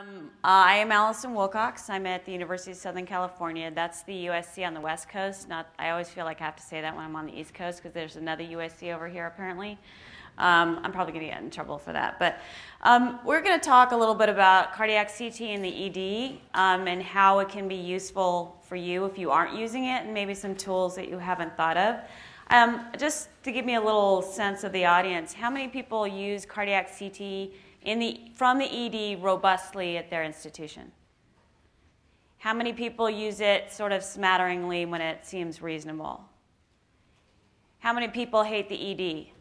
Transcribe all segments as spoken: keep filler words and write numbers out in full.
Um, I am Alison Wilcox. I'm at the University of Southern California. That's the U S C on the West Coast. Not, I always feel like I have to say that when I'm on the East Coast because there's another U S C over here apparently. Um, I'm probably going to get in trouble for that. But um, we're going to talk a little bit about cardiac C T and the E D um, and how it can be useful for you if you aren't using it, and maybe some tools that you haven't thought of. Um, just to give me a little sense of the audience, how many people use cardiac C T in the, from the E D robustly at their institution? How many people use it sort of smatteringly when it seems reasonable? How many people hate the E D?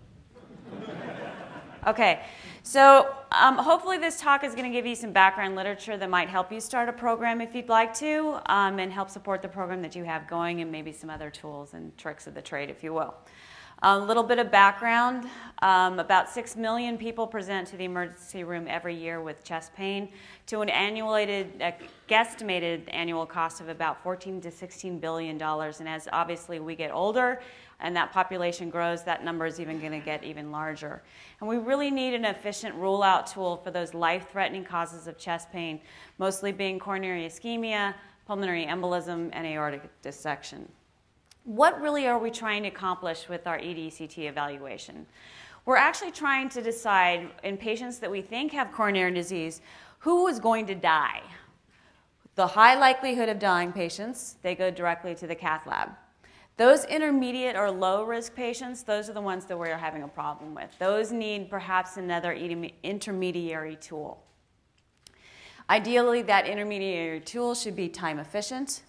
Okay, so um, hopefully this talk is going to give you some background literature that might help you start a program if you'd like to, um, and help support the program that you have going, and maybe some other tools and tricks of the trade, if you will. A little bit of background, um, about six million people present to the emergency room every year with chest pain, to an annualized, uh, guesstimated annual cost of about fourteen to sixteen billion dollars. And as obviously we get older and that population grows, that number is even going to get even larger. And we really need an efficient rule-out tool for those life-threatening causes of chest pain, mostly being coronary ischemia, pulmonary embolism, and aortic dissection. What really are we trying to accomplish with our E D C T evaluation? We're actually trying to decide in patients that we think have coronary disease, who is going to die. The high likelihood of dying patients, they go directly to the cath lab. Those intermediate or low risk patients, those are the ones that we're having a problem with. Those need perhaps another intermediary tool. Ideally, that intermediary tool should be time efficient,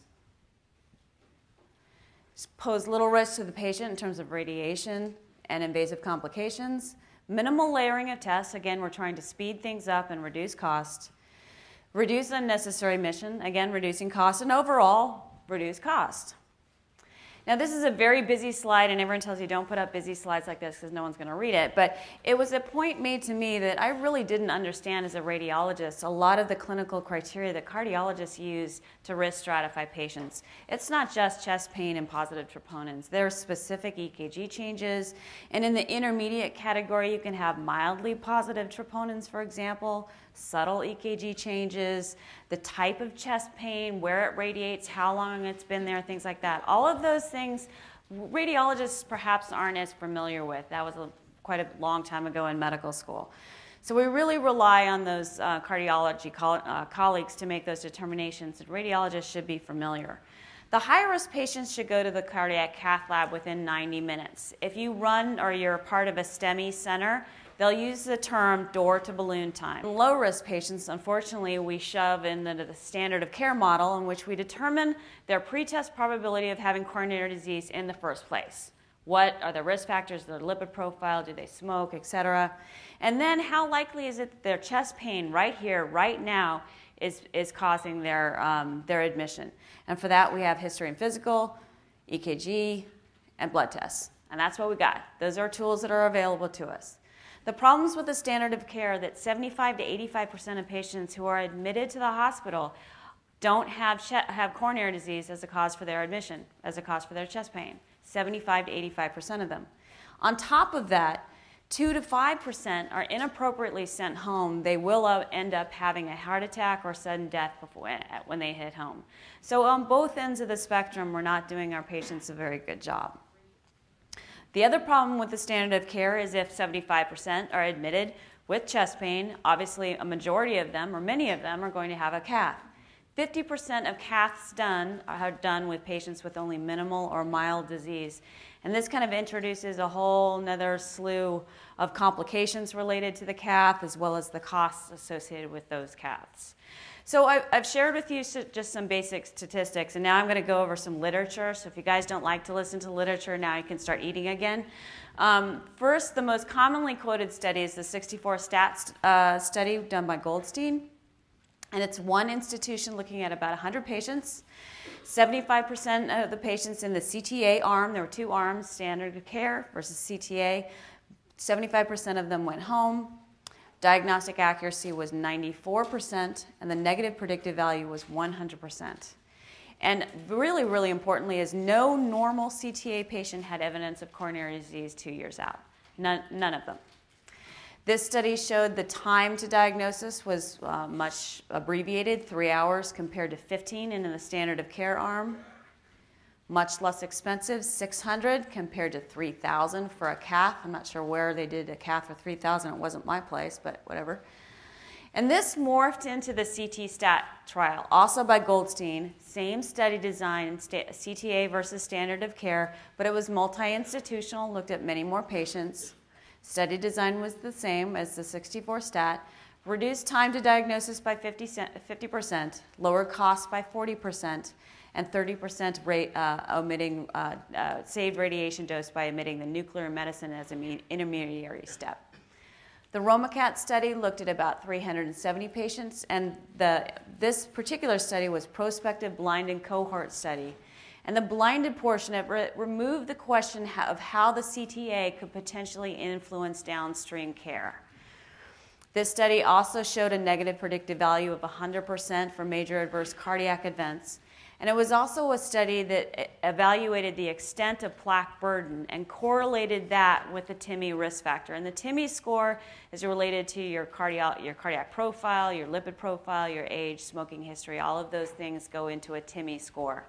pose little risk to the patient in terms of radiation and invasive complications, minimal layering of tests. Again, we're trying to speed things up and reduce cost, reduce unnecessary admission, again, reducing cost, and overall, reduce cost. Now, this is a very busy slide, and everyone tells you don't put up busy slides like this because no one's going to read it. But it was a point made to me that I really didn't understand as a radiologist a lot of the clinical criteria that cardiologists use to risk stratify patients. It's not just chest pain and positive troponins. There are specific E K G changes. And in the intermediate category, you can have mildly positive troponins, for example, subtle E K G changes, the type of chest pain, where it radiates, how long it's been there, things like that. All of those things radiologists perhaps aren't as familiar with. That was a, quite a long time ago in medical school. So we really rely on those uh, cardiology co uh, colleagues to make those determinations, and radiologists should be familiar. The high-risk patients should go to the cardiac cath lab within ninety minutes. If you run or you're part of a STEMI center, they'll use the term door-to-balloon time. In low-risk patients, unfortunately, we shove into the standard of care model in which we determine their pretest probability of having coronary disease in the first place. What are the risk factors, their lipid profile, do they smoke, et cetera. And then how likely is it that their chest pain right here, right now, is, is causing their, um, their admission. And for that, we have history and physical, E K G, and blood tests. And that's what we got. Those are tools that are available to us. The problems with the standard of care that seventy-five to eighty-five percent of patients who are admitted to the hospital don't have, have coronary disease as a cause for their admission, as a cause for their chest pain. seventy-five to eighty-five percent of them. On top of that, two to five percent are inappropriately sent home. They will end up having a heart attack or sudden death before, when they hit home. So on both ends of the spectrum, we're not doing our patients a very good job. The other problem with the standard of care is if seventy-five percent are admitted with chest pain, obviously a majority of them, or many of them, are going to have a cath. fifty percent of caths done are done with patients with only minimal or mild disease. And this kind of introduces a whole nother slew of complications related to the cath, as well as the costs associated with those caths. So I've shared with you just some basic statistics, and now I'm going to go over some literature. So if you guys don't like to listen to literature, now you can start eating again. Um, first, the most commonly quoted study is the sixty-four stats uh, study done by Goldstein. And it's one institution looking at about one hundred patients. seventy-five percent of the patients in the C T A arm, there were two arms, standard of care versus C T A, seventy-five percent of them went home. Diagnostic accuracy was ninety-four percent, and the negative predictive value was one hundred percent. And really, really importantly is no normal C T A patient had evidence of coronary disease two years out. None, none of them. This study showed the time to diagnosis was uh, much abbreviated, three hours compared to fifteen in the standard of care arm. Much less expensive, six hundred compared to three thousand for a cath. I'm not sure where they did a cath for three thousand. It wasn't my place, but whatever. And this morphed into the C T STAT trial, also by Goldstein. Same study design, C T A versus standard of care, but it was multi-institutional, looked at many more patients. Study design was the same as the sixty-four STAT. Reduced time to diagnosis by fifty percent, lower cost by forty percent, and thirty percent rate, uh, omitting, uh, uh, saved radiation dose by omitting the nuclear medicine as an intermediary step. The RomaCat study looked at about three hundred seventy patients, and the, this particular study was prospective blinded cohort study. And the blinded portion of it removed the question of how the C T A could potentially influence downstream care. This study also showed a negative predictive value of one hundred percent for major adverse cardiac events. And it was also a study that evaluated the extent of plaque burden and correlated that with the T I M I risk factor. And the T I M I score is related to your cardiac, your cardiac profile, your lipid profile, your age, smoking history. All of those things go into a T I M I score.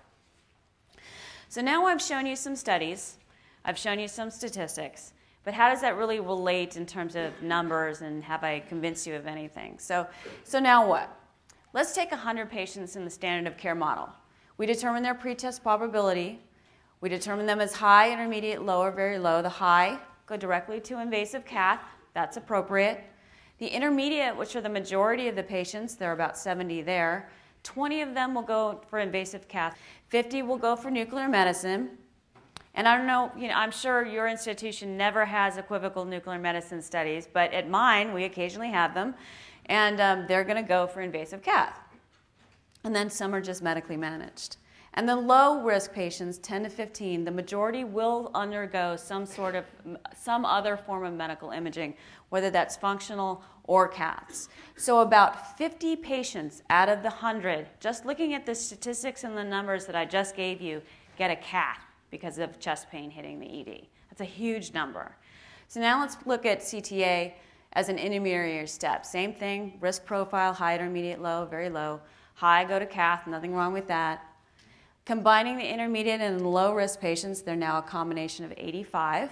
So now I've shown you some studies. I've shown you some statistics. But how does that really relate in terms of numbers, and have I convinced you of anything? So, so now what? Let's take one hundred patients in the standard of care model. We determine their pretest probability. We determine them as high, intermediate, low, or very low. The high go directly to invasive cath. That's appropriate. The intermediate, which are the majority of the patients, there are about seventy there, twenty of them will go for invasive cath. fifty will go for nuclear medicine. And I don't know, you know, I'm sure your institution never has equivocal nuclear medicine studies, but at mine, we occasionally have them. And um, they're going to go for invasive cath. And then some are just medically managed. And the low-risk patients, ten to fifteen, the majority will undergo some sort of, some other form of medical imaging, whether that's functional or caths. So about fifty patients out of the one hundred, just looking at the statistics and the numbers that I just gave you, get a cath because of chest pain hitting the E D. That's a huge number. So now let's look at C T A as an intermediary step. Same thing, risk profile, high, intermediate, low, very low. High, go to cath, nothing wrong with that. Combining the intermediate and low-risk patients, they're now a combination of eighty-five.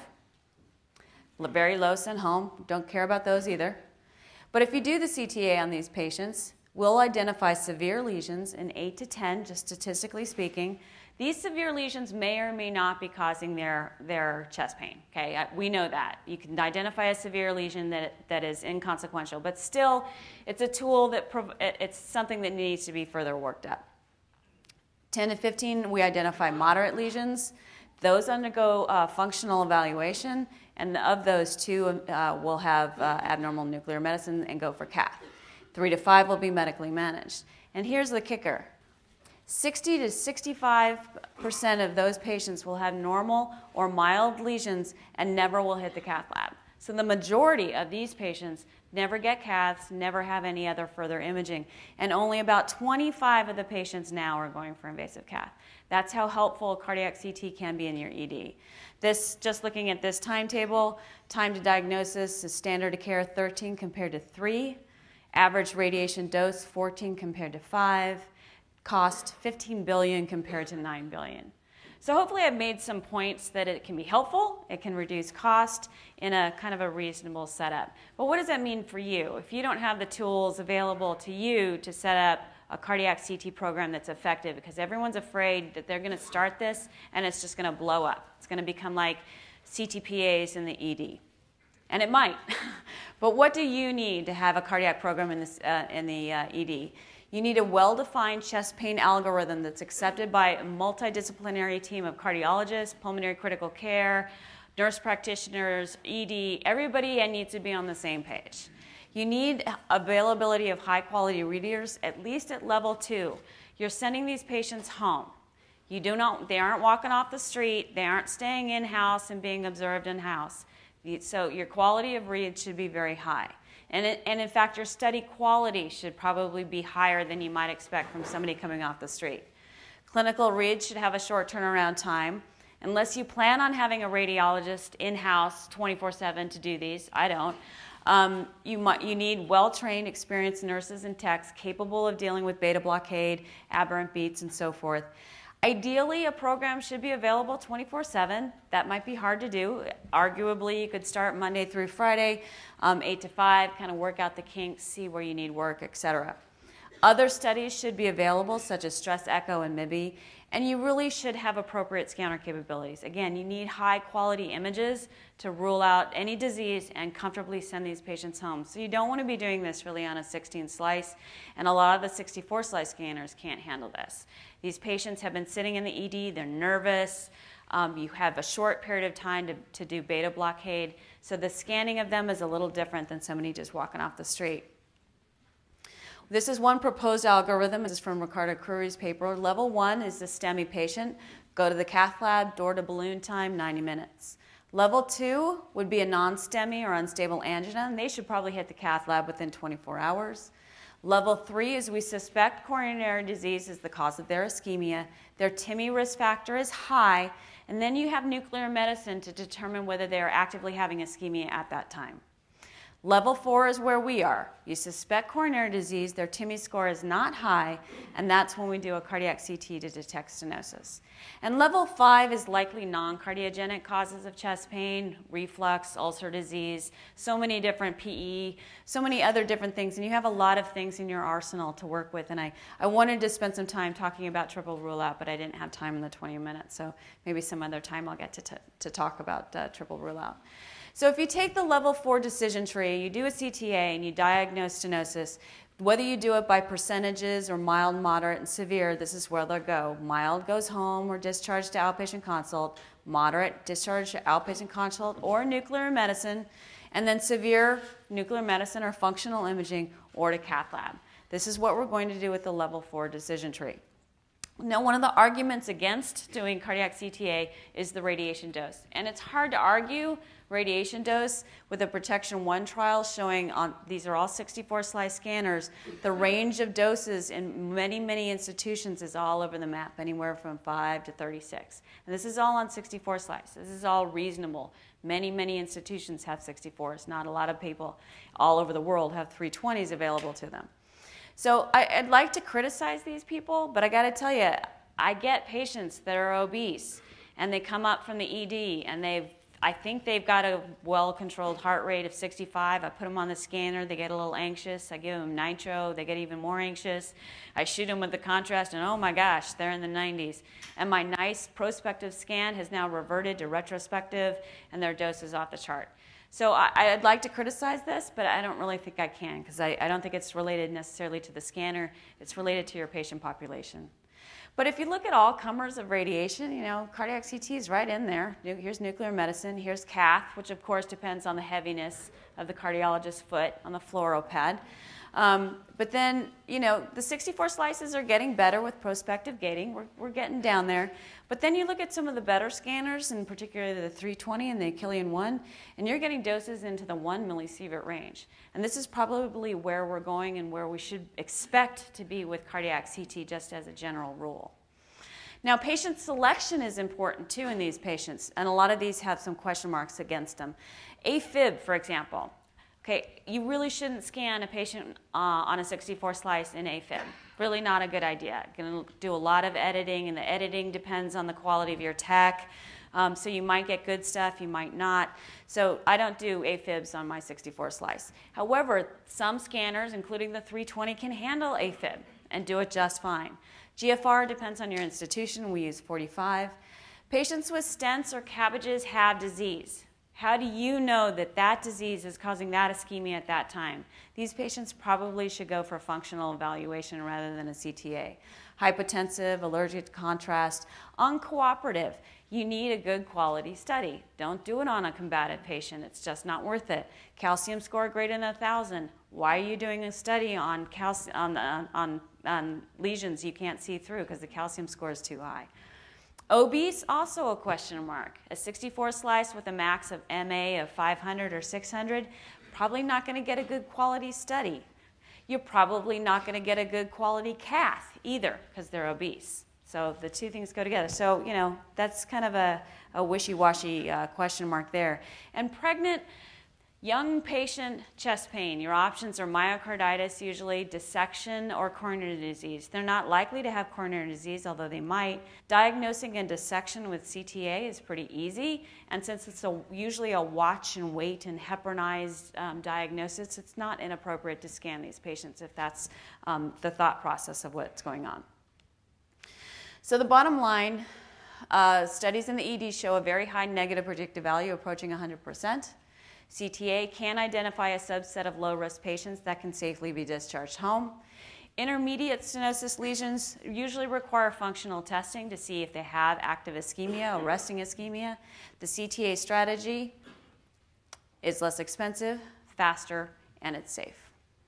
Very low, send home. Don't care about those either. But if you do the C T A on these patients, we'll identify severe lesions in eight to ten, just statistically speaking. These severe lesions may or may not be causing their, their chest pain. Okay, we know that. You can identify a severe lesion that, that is inconsequential, but still, it's a tool that, it's something that needs to be further worked up. ten to fifteen, we identify moderate lesions. Those undergo uh, functional evaluation, and of those two uh, will have uh, abnormal nuclear medicine and go for cath. three to five will be medically managed. And here's the kicker. sixty to sixty-five percent of those patients will have normal or mild lesions and never will hit the cath lab. So the majority of these patients never get caths, never have any other further imaging, and only about twenty-five of the patients now are going for invasive cath. That's how helpful cardiac C T can be in your E D. This, just looking at this timetable, time to diagnosis is standard of care thirteen compared to three, average radiation dose fourteen compared to five, cost fifteen billion dollars compared to nine billion dollars. So hopefully I've made some points that it can be helpful, it can reduce cost in a kind of a reasonable setup. But what does that mean for you? If you don't have the tools available to you to set up a cardiac C T program that's effective, because everyone's afraid that they're going to start this and it's just going to blow up. It's going to become like C T P As in the E D. And it might. But what do you need to have a cardiac program in, this, uh, in the uh, E D? You need a well-defined chest pain algorithm that's accepted by a multidisciplinary team of cardiologists, pulmonary critical care, nurse practitioners, E D. Everybody needs to be on the same page. You need availability of high-quality readers, at least at level two. You're sending these patients home. You do not, they aren't walking off the street. They aren't staying in-house and being observed in-house. So your quality of read should be very high. And, it, and in fact, your study quality should probably be higher than you might expect from somebody coming off the street. Clinical reads should have a short turnaround time. Unless you plan on having a radiologist in-house twenty-four seven to do these, I don't, Um, you, might, you need well-trained, experienced nurses and techs capable of dealing with beta blockade, aberrant beats, and so forth. Ideally, a program should be available twenty-four seven. That might be hard to do. Arguably, you could start Monday through Friday, um, eight to five, kind of work out the kinks, see where you need work, et cetera. Other studies should be available, such as stress echo and M I B I, and you really should have appropriate scanner capabilities. Again, you need high-quality images to rule out any disease and comfortably send these patients home. So you don't want to be doing this really on a sixteen slice, and a lot of the sixty-four slice scanners can't handle this. These patients have been sitting in the E D, they're nervous, um, you have a short period of time to, to do beta blockade, so the scanning of them is a little different than somebody just walking off the street. This is one proposed algorithm. This is from Ricardo Cruri's paper. Level one is the STEMI patient. Go to the cath lab, door to balloon time, ninety minutes. Level two would be a non-STEMI or unstable angina, and they should probably hit the cath lab within twenty-four hours. Level three is we suspect coronary disease is the cause of their ischemia. Their T I M I risk factor is high, and then you have nuclear medicine to determine whether they are actively having ischemia at that time. Level four is where we are. You suspect coronary disease, their T I M I score is not high, and that's when we do a cardiac C T to detect stenosis. And level five is likely non-cardiogenic causes of chest pain, reflux, ulcer disease, so many different P E, so many other different things, and you have a lot of things in your arsenal to work with. And I, I wanted to spend some time talking about triple rule out, but I didn't have time in the twenty minutes, so maybe some other time I'll get to, t to talk about uh, triple rule out. So if you take the level four decision tree, you do a C T A and you diagnose stenosis, whether you do it by percentages or mild, moderate, and severe, this is where they'll go. Mild goes home or discharged to outpatient consult, moderate, discharged to outpatient consult or nuclear medicine, and then severe nuclear medicine or functional imaging or to cath lab. This is what we're going to do with the level four decision tree. Now, one of the arguments against doing cardiac C T A is the radiation dose. And it's hard to argue radiation dose with a Protection one trial showing, on these are all sixty-four slice scanners, the range of doses in many, many institutions is all over the map, anywhere from five to thirty-six. And this is all on sixty-four slice. This is all reasonable. Many, many institutions have sixty-fours. Not a lot of people all over the world have three twenties available to them. So I, I'd like to criticize these people, but I got to tell you, I get patients that are obese, and they come up from the E D, and they've, I think they've got a well-controlled heart rate of sixty-five. I put them on the scanner, they get a little anxious. I give them nitro, they get even more anxious. I shoot them with the contrast, and oh my gosh, they're in the nineties. And my nice prospective scan has now reverted to retrospective, and their dose is off the chart. So I, I'd like to criticize this, but I don't really think I can, because I, I don't think it's related necessarily to the scanner. It's related to your patient population. But if you look at all comers of radiation, you know, cardiac C T is right in there. Here's nuclear medicine. Here's cath, which of course depends on the heaviness of the cardiologist's foot on the fluoro pad. Um, but then, you know, the sixty-four slices are getting better with prospective gating. We're, we're getting down there. But then you look at some of the better scanners, and particularly the three twenty and the Achillean one, and you're getting doses into the one millisievert range. And this is probably where we're going and where we should expect to be with cardiac C T, just as a general rule. Now, patient selection is important too in these patients, and a lot of these have some question marks against them. AFib, for example. Okay, you really shouldn't scan a patient uh, on a sixty-four slice in AFib. Really not a good idea. Going to do a lot of editing, and the editing depends on the quality of your tech. Um, so you might get good stuff, you might not. So I don't do AFibs on my sixty-four slice. However, some scanners, including the three twenty, can handle AFib and do it just fine. G F R depends on your institution. We use forty-five. Patients with stents or cabbages have disease. How do you know that that disease is causing that ischemia at that time? These patients probably should go for a functional evaluation rather than a C T A. Hypotensive, allergic to contrast, uncooperative. You need a good quality study. Don't do it on a combative patient. It's just not worth it. Calcium score greater than one thousand. Why are you doing a study on, calci on, on, on, on lesions you can't see through because the calcium score is too high? Obese, also a question mark. A sixty-four slice with a max of M A of five hundred or six hundred, probably not going to get a good quality study. You're probably not going to get a good quality cath either because they're obese. So the two things go together. So, you know, that's kind of a, a wishy-washy uh, question mark there. And pregnant, Young patient chest pain, your options are myocarditis usually, dissection, or coronary disease. They're not likely to have coronary disease, although they might. Diagnosing a dissection with C T A is pretty easy, and since it's a, usually a watch and wait and heparinized um, diagnosis, it's not inappropriate to scan these patients if that's um, the thought process of what's going on. So the bottom line, uh, studies in the E D show a very high negative predictive value approaching one hundred percent. C T A can identify a subset of low-risk patients that can safely be discharged home. Intermediate stenosis lesions usually require functional testing to see if they have active ischemia or resting ischemia. The C T A strategy is less expensive, faster, and it's safe.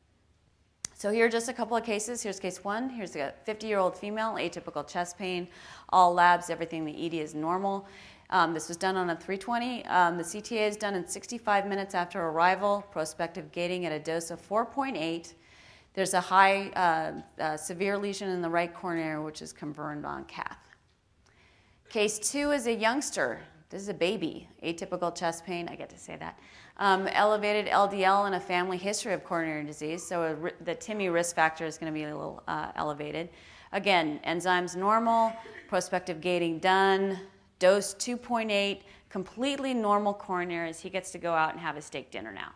So here are just a couple of cases. Here's case one. Here's a fifty-year-old female, atypical chest pain, all labs, everything the E D is normal. Um, this was done on a three twenty. Um, the C T A is done in sixty-five minutes after arrival, prospective gating at a dose of four point eight. There's a high, uh, uh, severe lesion in the right coronary, which is confirmed on cath. Case two is a youngster. This is a baby, atypical chest pain, I get to say that. Um, elevated L D L and a family history of coronary disease, so a, the T I M I risk factor is going to be a little uh, elevated. Again, enzymes normal, prospective gating done, dose two point eight, completely normal coronaries. He gets to go out and have a steak dinner now.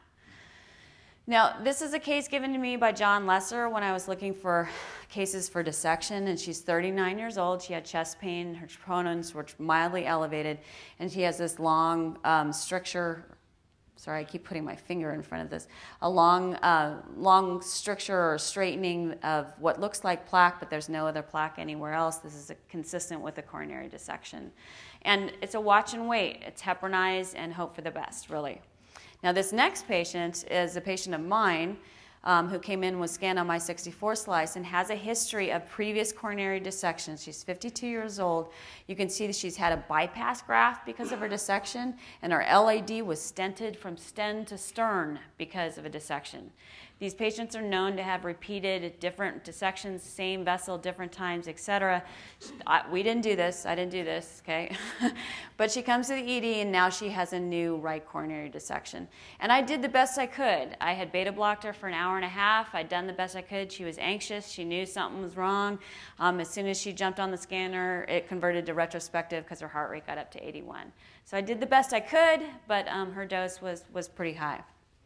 Now, this is a case given to me by John Lesser when I was looking for cases for dissection, and she's thirty-nine years old. She had chest pain. Her troponins were mildly elevated, and she has this long um, stricture. Sorry, I keep putting my finger in front of this. A long, uh, long stricture or straightening of what looks like plaque, but there's no other plaque anywhere else. This is a, consistent with a coronary dissection. And it's a watch and wait. It's heparinized and hope for the best, really. Now, this next patient is a patient of mine um, who came in with scan on my sixty-four slice and has a history of previous coronary dissections. She's fifty-two years old. You can see that she's had a bypass graft because of her dissection, and her L A D was stented from stem to stern because of a dissection. These patients are known to have repeated different dissections, same vessel, different times, et cetera. We didn't do this. I didn't do this, okay? But she comes to the E D, and now she has a new right coronary dissection. And I did the best I could. I had beta blocked her for an hour and a half. I'd done the best I could. She was anxious. She knew something was wrong. Um, as soon as she jumped on the scanner, it converted to retrospective because her heart rate got up to eighty-one. So I did the best I could, but um, her dose was, was pretty high.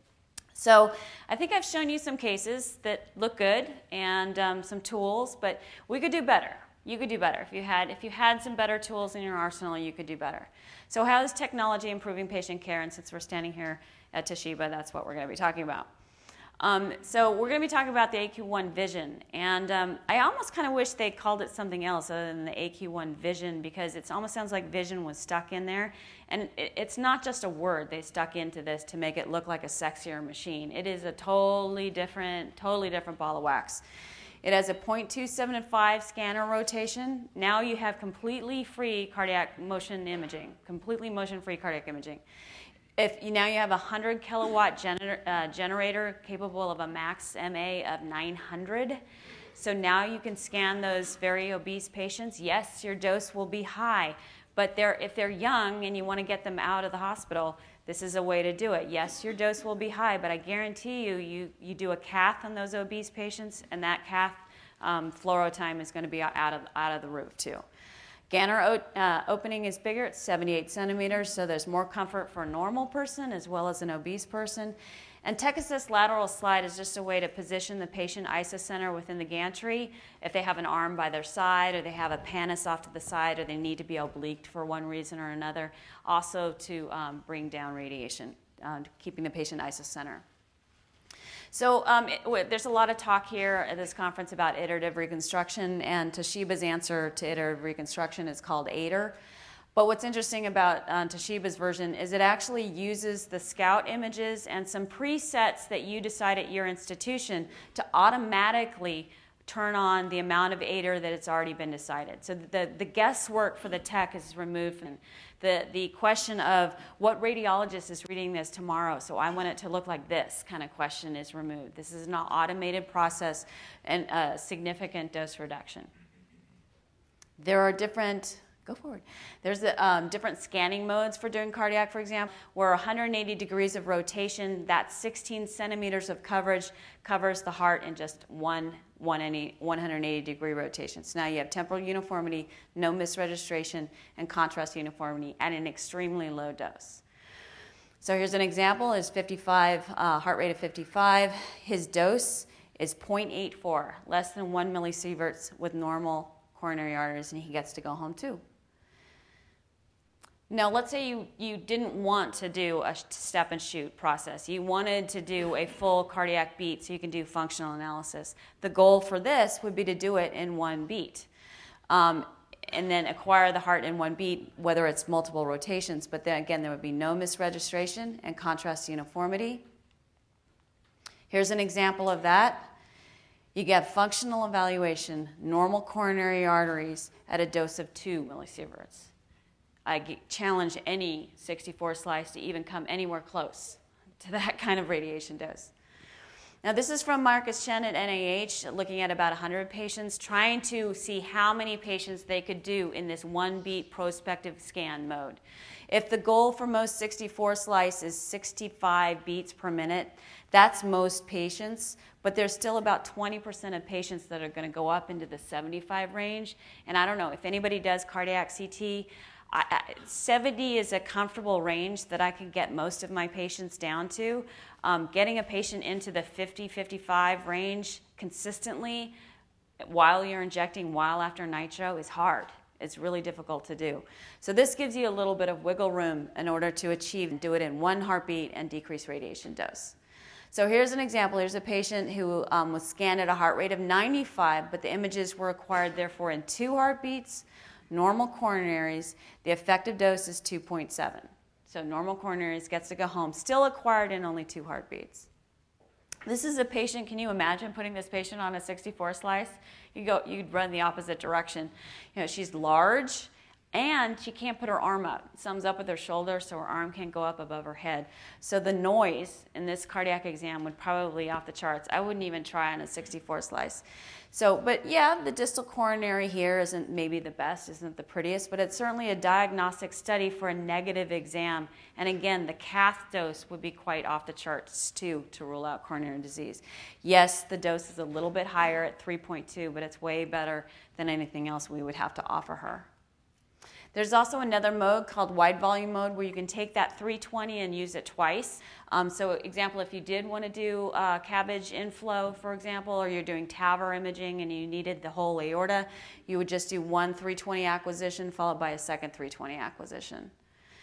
So I think I've shown you some cases that look good and um, some tools, but we could do better. You could do better. If you had, if you had some better tools in your arsenal, you could do better. So how is technology improving patient care? And since we're standing here at Toshiba, that's what we're going to be talking about. Um, so we're going to be talking about the A Q one Vision, and um, I almost kind of wish they called it something else other than the A Q one Vision, because it almost sounds like vision was stuck in there, and it, it's not just a word they stuck into this to make it look like a sexier machine. It is a totally different, totally different ball of wax. It has a zero point two seven five scanner rotation. Now you have completely free cardiac motion imaging, completely motion-free cardiac imaging. If you, now you have a one hundred kilowatt gener uh, generator capable of a max M A of nine hundred. So now you can scan those very obese patients. Yes, your dose will be high, but they're, if they're young and you want to get them out of the hospital, this is a way to do it. Yes, your dose will be high, but I guarantee you, you, you do a cath on those obese patients, and that cath um, fluoro time is going to be out of, out of the roof too. Scanner uh, opening is bigger, it's seventy-eight centimeters, so there's more comfort for a normal person as well as an obese person. And Tech Assist lateral slide is just a way to position the patient isocenter within the gantry if they have an arm by their side, or they have a pannus off to the side, or they need to be obliqued for one reason or another. Also to um, bring down radiation, uh, keeping the patient isocenter. So um, it, there's a lot of talk here at this conference about iterative reconstruction, and Toshiba's answer to iterative reconstruction is called A I T E R. But what's interesting about uh, Toshiba's version is it actually uses the scout images and some presets that you decide at your institution to automatically turn on the amount of A I T E R that it's already been decided. So the, the guesswork for the tech is removed. And the, the question of what radiologist is reading this tomorrow, so I want it to look like this kind of question is removed. This is an automated process and a significant dose reduction. There are different, go go forward. There's a, um, different scanning modes for doing cardiac, for example, where one hundred eighty degrees of rotation, that's sixteen centimeters of coverage, covers the heart in just one one hundred eighty degree rotation. So now you have temporal uniformity, no misregistration, and contrast uniformity at an extremely low dose. So here's an example, is fifty-five, uh, heart rate of fifty-five. His dose is zero point eight four, less than one millisieverts with normal coronary arteries, and he gets to go home too. Now, let's say you, you didn't want to do a step and shoot process. You wanted to do a full cardiac beat so you can do functional analysis. The goal for this would be to do it in one beat. Um, and then acquire the heart in one beat, whether it's multiple rotations. But then again, there would be no misregistration and contrast uniformity. Here's an example of that. You get functional evaluation, normal coronary arteries at a dose of two millisieverts. I challenge any sixty-four slice to even come anywhere close to that kind of radiation dose. Now, this is from Marcus Chen at N I H, looking at about one hundred patients, trying to see how many patients they could do in this one-beat prospective scan mode. If the goal for most sixty-four slice is sixty-five beats per minute, that's most patients, but there's still about twenty percent of patients that are going to go up into the seventy-five range. And I don't know, if anybody does cardiac C T, I, I, seventy is a comfortable range that I can get most of my patients down to. Um, getting a patient into the fifty, fifty-five range consistently while you're injecting while after nitro is hard. It's really difficult to do. So this gives you a little bit of wiggle room in order to achieve, do it in one heartbeat and decrease radiation dose. So here's an example. Here's a patient who um, was scanned at a heart rate of ninety-five, but the images were acquired therefore in two heartbeats, normal coronaries. The effective dose is two point seven. So normal coronaries, gets to go home, still acquired in only two heartbeats. This is a patient, can you imagine putting this patient on a sixty-four slice? You go, you'd run the opposite direction. You know, she's large, and she can't put her arm up. Thumbs up with her shoulder, so her arm can't go up above her head. So the noise in this cardiac exam would probably be off the charts. I wouldn't even try on a sixty-four slice. So, but yeah, the distal coronary here isn't maybe the best, isn't the prettiest, but it's certainly a diagnostic study for a negative exam. And again, the cath dose would be quite off the charts too to rule out coronary disease. Yes, the dose is a little bit higher at three point two, but it's way better than anything else we would have to offer her. There's also another mode called wide volume mode where you can take that three twenty and use it twice. Um, so example, if you did want to do uh, cabbage inflow, for example, or you're doing TAVR imaging and you needed the whole aorta, you would just do one three twenty acquisition followed by a second three twenty acquisition.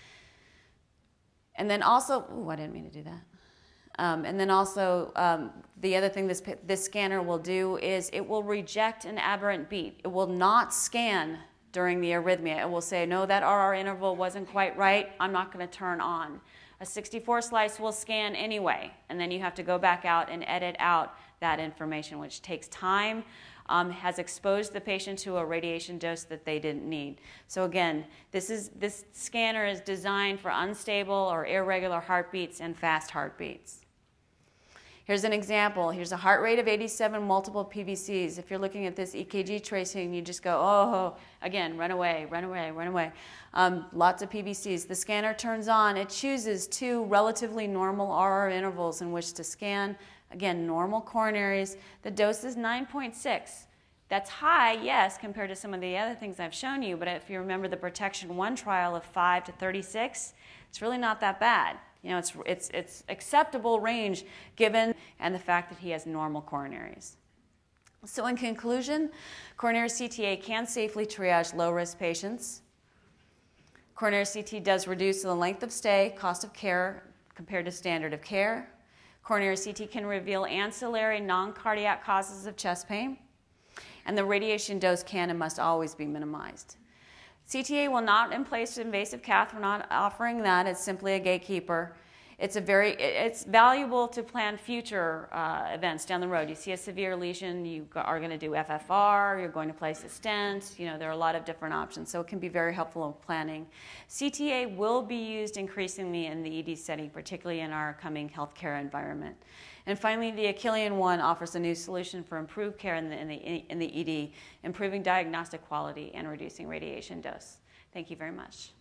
And then also, ooh, I didn't mean to do that. Um, and then also, um, the other thing this, this scanner will do is it will reject an aberrant beat. It will not scan during the arrhythmia. It will say, no, that R R interval wasn't quite right. I'm not going to turn on. A sixty-four slice will scan anyway, and then you have to go back out and edit out that information, which takes time, um, has exposed the patient to a radiation dose that they didn't need. So again, this, is, this scanner is designed for unstable or irregular heartbeats and fast heartbeats. Here's an example. Here's a heart rate of eighty-seven, multiple P V Cs. If you're looking at this E K G tracing, you just go, oh, again, run away, run away, run away. Um, lots of P V Cs. The scanner turns on. It chooses two relatively normal R R intervals in which to scan. Again, normal coronaries. The dose is nine point six. That's high, yes, compared to some of the other things I've shown you, but if you remember the Protection one trial of five to thirty-six, it's really not that bad. You know, it's, it's, it's acceptable range given and the fact that he has normal coronaries. So in conclusion, coronary C T A can safely triage low-risk patients. Coronary C T does reduce the length of stay, cost of care compared to standard of care. Coronary C T can reveal ancillary non-cardiac causes of chest pain. And the radiation dose can and must always be minimized. C T A will not replace invasive cath. We're not offering that. It's simply a gatekeeper. It's a very, it's valuable to plan future uh, events down the road. You see a severe lesion, you are going to do F F R, you're going to place a stent. You know, there are a lot of different options, so it can be very helpful in planning. C T A will be used increasingly in the E D setting, particularly in our coming healthcare environment. And finally, the Achillean one offers a new solution for improved care in the, in the, in the E D, improving diagnostic quality and reducing radiation dose. Thank you very much.